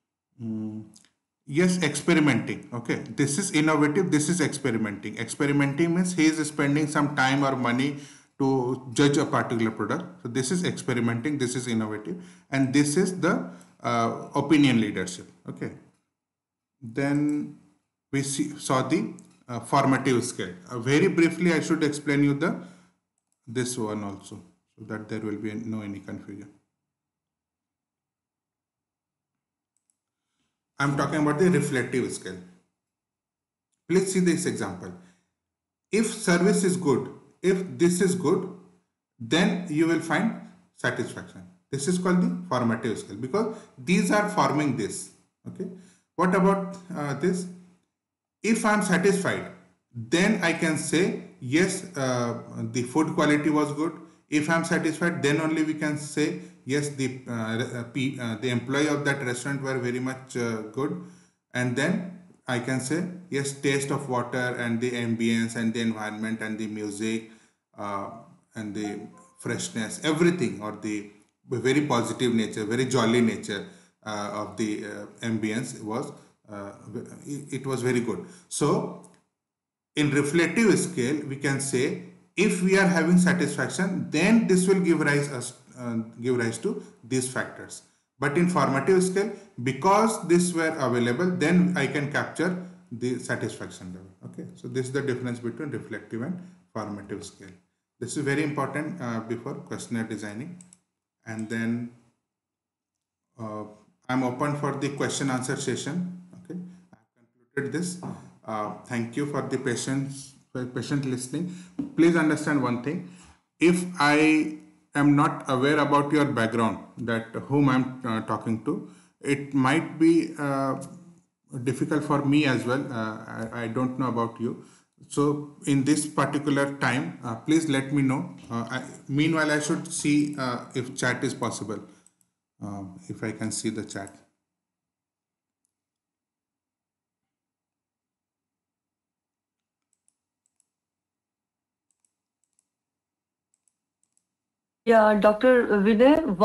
yes, experimenting. Okay, this is innovative. This is experimenting. Experimenting means he is spending some time or money to judge a particular product. So this is experimenting. This is innovative, and this is the opinion leadership. Okay. Then we saw the formative scale. Very briefly, I should explain you the this one also, so that there will be no any confusion. I'm talking about the reflective scale. Please see this example. If service is good, if this is good, then you will find satisfaction. This is called the formative scale because these are forming this. Okay. What about this? If I'm satisfied, then I can say yes, the food quality was good. If I'm satisfied, then only we can say yes, the employee of that restaurant were very much good, and then I can say yes, taste of water and the ambience and the environment and the music uh, and the freshness, everything, or the very positive nature, very jolly nature of the ambience was it was very good. So in reflective scale, we can say if we are having satisfaction, then this will give rise to these factors. But in formative scale, because this were available, then I can capture the satisfaction level. Okay, so this is the difference between reflective and formative scale. This is very important before questionnaire designing. And then I'm open for the question answer session. Okay, I've concluded this. Thank you for the patience, for patient listening. Please understand one thing. If I am not aware about your background, that whom I'm talking to, it might be difficult for me as well. I don't know about you. So in this particular time, please let me know. Meanwhile, I should see if chat is possible. If I can see the chat. Yeah, Dr. Vinay,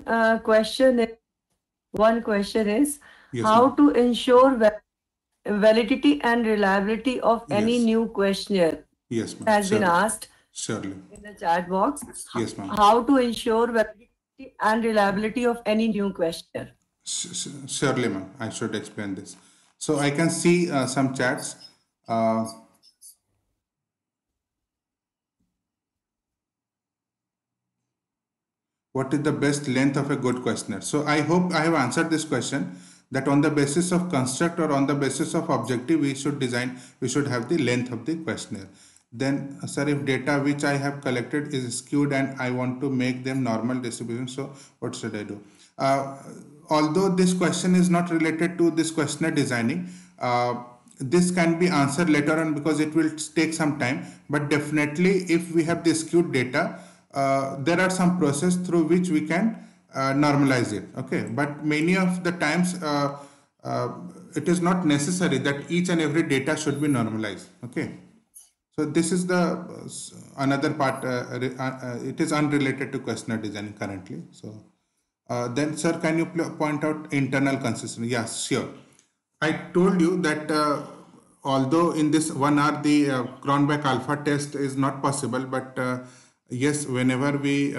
one question is Yes, how ma'am. to ensure validity and reliability of any Yes. new questionnaire Yes, ma'am. has been Surely. asked Surely. in the chat box. Yes, ma'am. How to ensure validity and reliability of any new questionnaire? Surely, ma'am. I should explain this. So I can see some chats. Uh, what is the best length of a good questionnaire? So I hope I have answered this question, that on the basis of construct or on the basis of objective, we should have the length of the questionnaire. Then, sir, if data which I have collected is skewed and I want to make them normal distribution, so what should I do? Although this question is not related to this questionnaire designing, this can be answered later on because it will take some time. But definitely, if we have the skewed data, there are some process through which we can normalize it. Okay, but many of the times uh, it is not necessary that each and every data should be normalized. Okay, so this is the another part. It is unrelated to questionnaire designing currently. So then, sir, can you point out internal consistency? Yes, sure. I told you that although in this 1 hour the Cronbach alpha test is not possible, but yes, whenever we,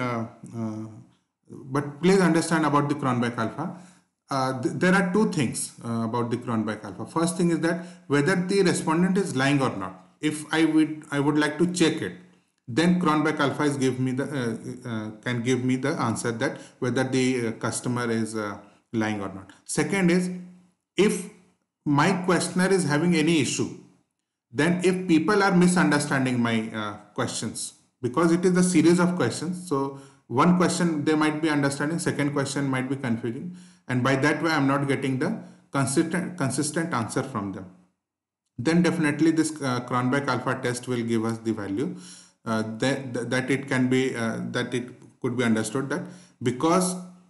but please understand about the Cronbach alpha. There are two things about the Cronbach alpha. First thing is that whether the respondent is lying or not. If I would like to check it, then Cronbach alpha is give me the can give me the answer that whether the customer is lying or not. Second is, if my questionnaire is having any issue, then if people are misunderstanding my questions, because it is a series of questions, so one question they might be understanding, second question might be confusing, and by that way I'm not getting the consistent answer from them, then definitely this Cronbach alpha test will give us the value that it can be that it could be understood that because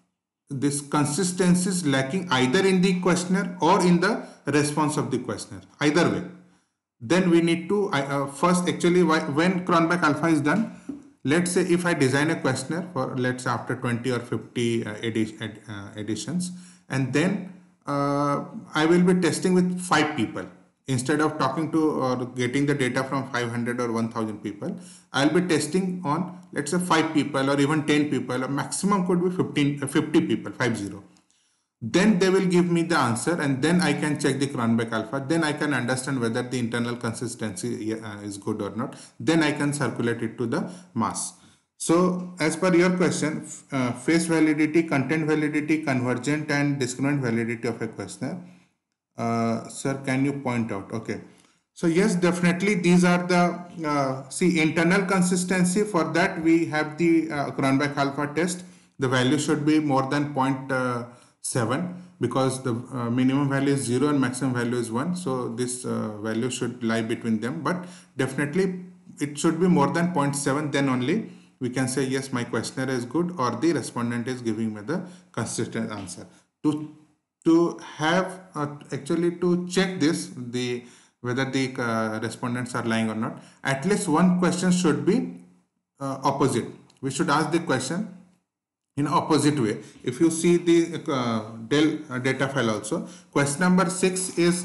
this consistency is lacking either in the questionnaire or in the response of the questionnaire, either way, then we need to first actually when cronbach alpha is done, let's say if I design a questionnaire for, let's say, after 20 or 50 editions, and then I will be testing with 5 people instead of talking to or getting the data from 500 or 1000 people. I'll be testing on, let's say, 5 people or even 10 people, or maximum could be 50 people, 50. Then they will give me the answer, and then I can check the cronbach alpha. Then I can understand whether the internal consistency is good or not. Then I can circulate it to the mass. So as per your question, face validity, content validity, convergent and discriminant validity of a questionnaire. Sir, can you point out? Okay. So yes, definitely these are the, see, internal consistency. For that we have the cronbach alpha test. The value should be more than 0.7, because the minimum value is 0 and maximum value is 1. So this value should lie between them, but definitely it should be more than 0.7. Then only we can say yes, my questionnaire is good, or the respondent is giving me the consistent answer. To have actually to check this, the whether the respondents are lying or not, at least one question should be opposite. We should ask the question in opposite way. If you see the Dell data file also, question number 6 is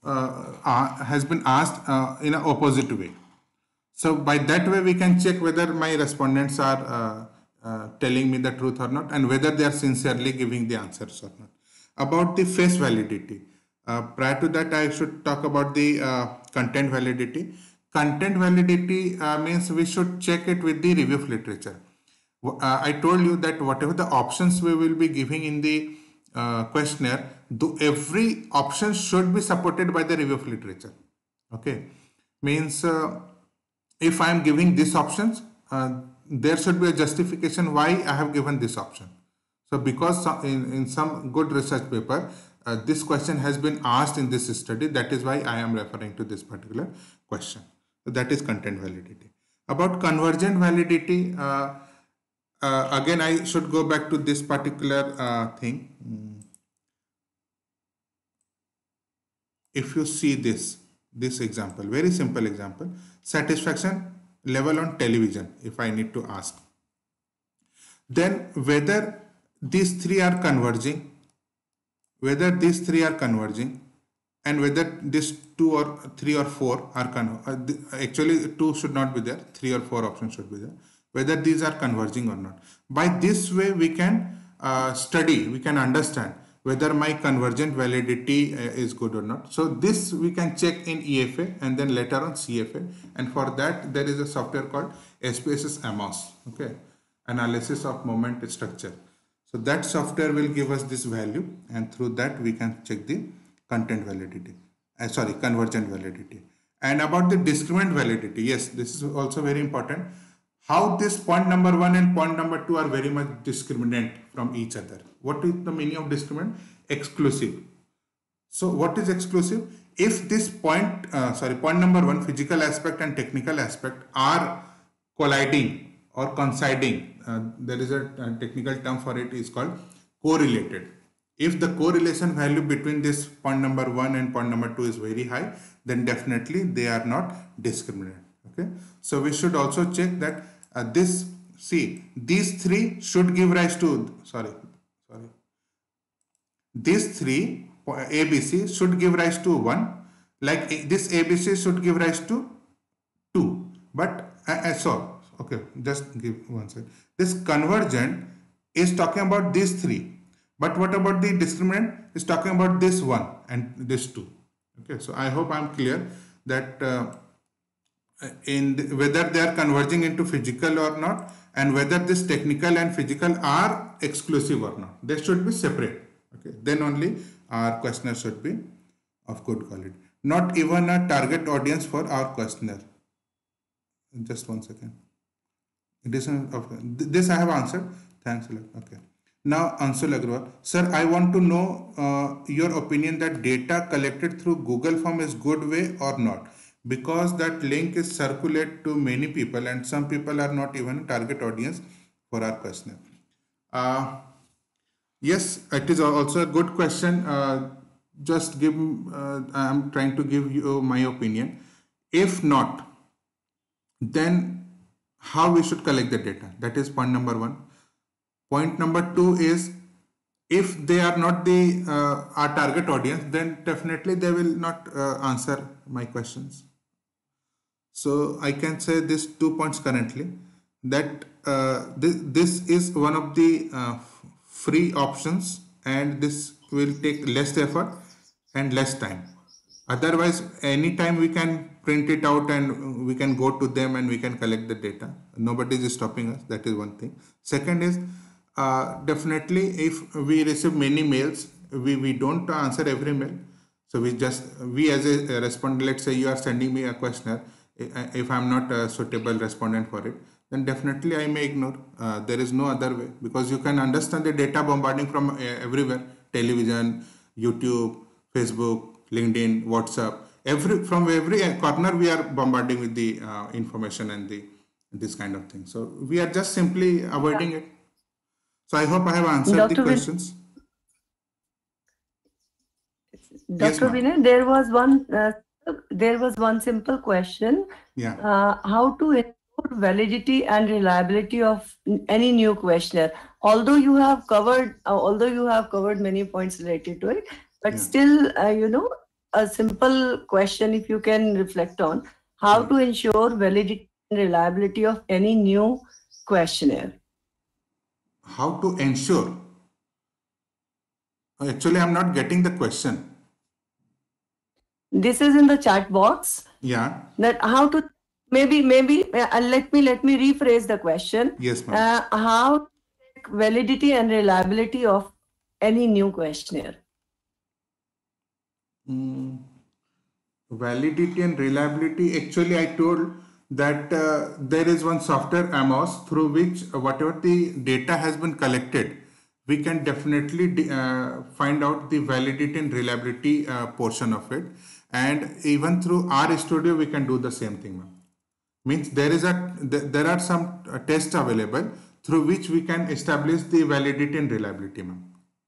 has been asked in an opposite way. So by that way we can check whether my respondents are telling me the truth or not, and whether they are sincerely giving the answers or not. About the face validity, prior to that I should talk about the content validity. Content validity means we should check it with the review of literature. I told you that whatever the options we will be giving in the questionnaire, every option should be supported by the review of literature. Okay, means if I am giving these options, there should be a justification why I have given this option. So because in some good research paper, this question has been asked in this study, that is why I am referring to this particular question. So that is content validity. About convergent validity, again I should go back to this particular thing. If you see this example, very simple example, satisfaction level on television, if I need to ask, then whether these three are converging, and whether this 2 or 3 or 4 are actually 2 should not be there, 3 or 4 options should be there, whether these are converging or not. By this way we can study, we can understand whether my convergent validity is good or not. So this we can check in EFA and then later on CFA, and for that there is a software called SPSS AMOS, okay, analysis of moment structure. So that software will give us this value, and through that we can check the content validity, convergent validity. And about the discriminant validity, yes, this is also very important. How this point number 1 and point number 2 are very much discriminant from each other. What is the meaning of discriminant? Exclusive. So what is exclusive? If this point number 1, physical aspect and technical aspect, are colliding or coinciding, there is a technical term for it, is called correlated. If the correlation value between this point number 1 and point number 2 is very high, then definitely they are not discriminant. Okay, so we should also check that these three should give rise to, these three ABC should give rise to 1, like this ABC should give rise to 2, but okay, just give one second. This convergent is talking about these 3, but what about the discriminant? Is talking about this 1 and this 2. Okay, so I hope I am clear that whether they are converging into physical or not, and whether this technical and physical are exclusive or not. They should be separate. Okay, then only our questionnaire should be of good quality. Not even a target audience for our questionnaire. Just one second. It is this I have answered. Thanks a lot. Okay. Now Anshul Agrawal, sir, I want to know your opinion that data collected through Google Form is good way or not, because that link is circulate to many people and some people are not even target audience for our questionnaire. Yes, it is also a good question. Just give, I'm trying to give you my opinion. If not, then how we should collect the data? That is point number one. Point number two is, if they are not the our target audience, then definitely they will not answer my questions. So I can say these 2 points currently, that this is one of the free options, and this will take less effort and less time. Otherwise, anytime we can print it out and we can go to them and we can collect the data. Nobody is stopping us. That is one thing. Second is, definitely if we receive many mails, we don't answer every mail. So we as a respondent, let's say you are sending me a questionnaire, if I'm not a suitable respondent for it, then definitely I may ignore. There is no other way, because you can understand the data bombarding from everywhere: television, YouTube, Facebook, LinkedIn, WhatsApp. From every corner we are bombarding with the information and the this kind of thing. So we are just simply avoiding it. So I hope I have answered the Dr. questions. Yes, Dr. ma'am. Vinay, there was one simple question. Yeah. How to ensure validity and reliability of any new questionnaire? Although you have covered many points related to it, but Yeah. still, a simple question, if you can reflect on how Yeah. to ensure validity and reliability of any new questionnaire. How to ensure? Actually, I'm not getting the question. This is in the chat box. Yeah. That how to maybe let me rephrase the question. Yes, ma'am. How to check validity and reliability of any new questionnaire? Validity and reliability. Actually, I told that there is one software AMOS through which whatever the data has been collected, we can definitely find out the validity and reliability portion of it. And even through our studio, we can do the same thing, ma'am. Means there are some tests available through which we can establish the validity and reliability, ma'am.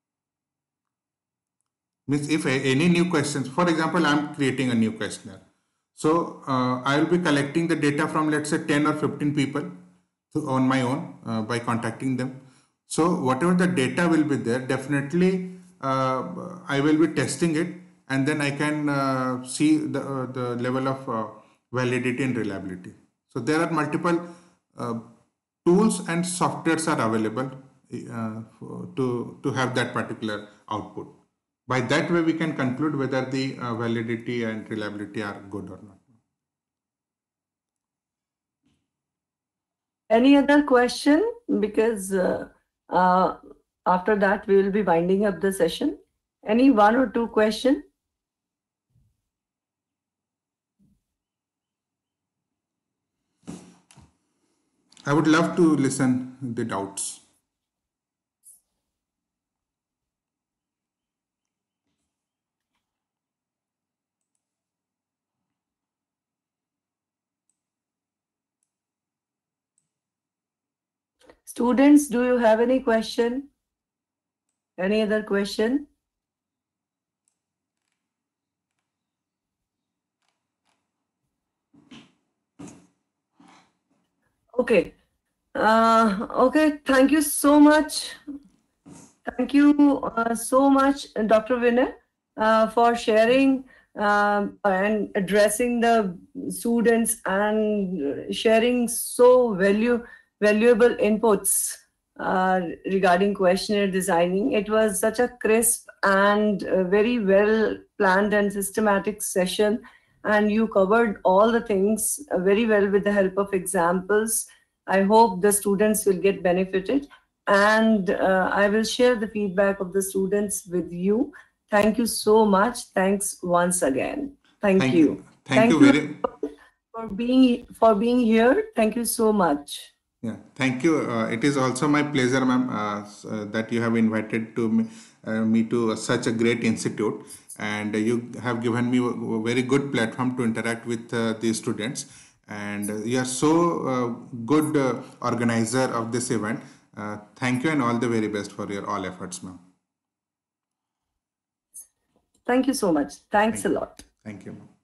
Means if any new questions, for example, I'm creating a new questionnaire. So I will be collecting the data from, let's say, 10 or 15 people on my own by contacting them. So whatever the data will be there, definitely I will be testing it, and then I can see the level of validity and reliability. So there are multiple uh, tools and softwares are available to have that particular output. By that way, we can conclude whether the validity and reliability are good or not. Any other question? Because uh, after that we will be winding up the session. Any one or two question? I would love to listen the doubts. Students, do you have any question? Any other question? Okay. Okay. Thank you so much. Thank you so much, Dr. Vinay, for sharing and addressing the students and sharing so valuable inputs regarding questionnaire designing. It was such a crisp and very well planned and systematic session, and you covered all the things very well with the help of examples. I hope the students will get benefited, and I will share the feedback of the students with you. Thank you so much. Thanks once again. Thank you. Thank you You very. for being here. Thank you so much. Yeah, thank you. It is also my pleasure, ma'am, that you have invited me to such a great institute, and you have given me a very good platform to interact with the students. And you are so good organizer of this event. Thank you and all the very best for your all efforts, ma'am. Thank you so much. Thanks a lot. Thank you, ma'am.